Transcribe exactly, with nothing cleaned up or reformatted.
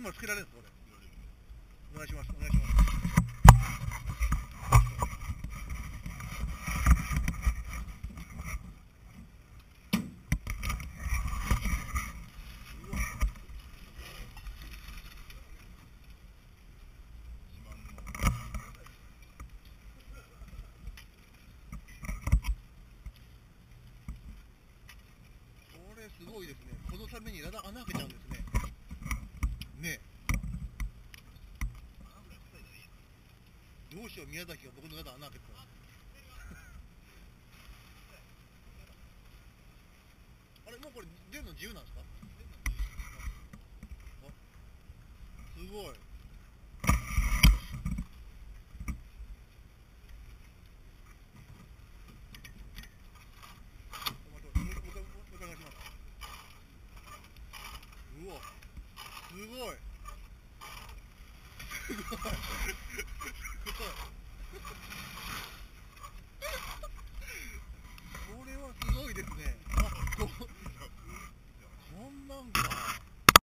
今つけられるんですか、これ。お願いします、お願いします。これすごいですね。このために穴開けちゃうんですね。ねえ。どうしよう、宮崎が僕の穴開けてたら。あれ、もうこれ出るの自由なんですか？すごい。うわ、すごい。すごい。